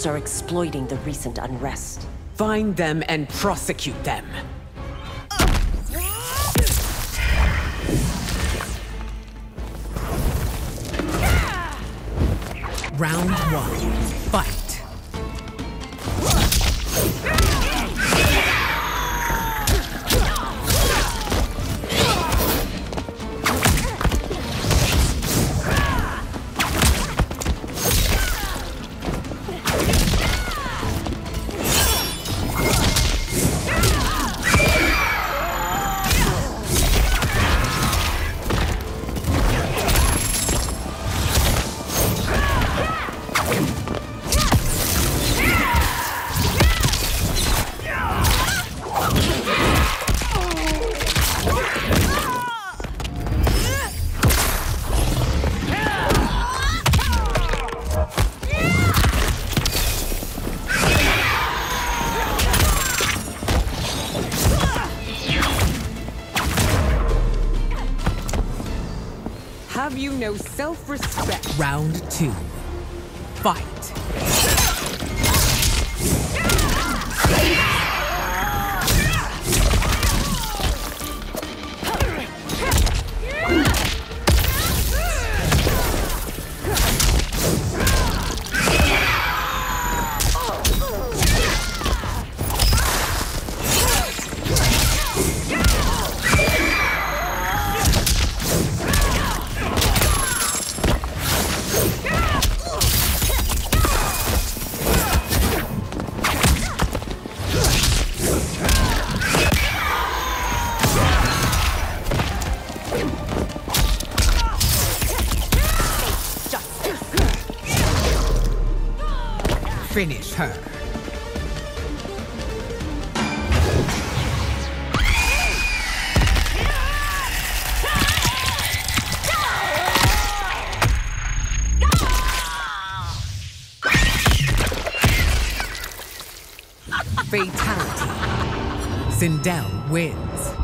cults are exploiting the recent unrest. Find them and prosecute them. Round 1. Fight. Have you no self-respect? Round 2. Fight. Finish her. Fatality. Sindel wins.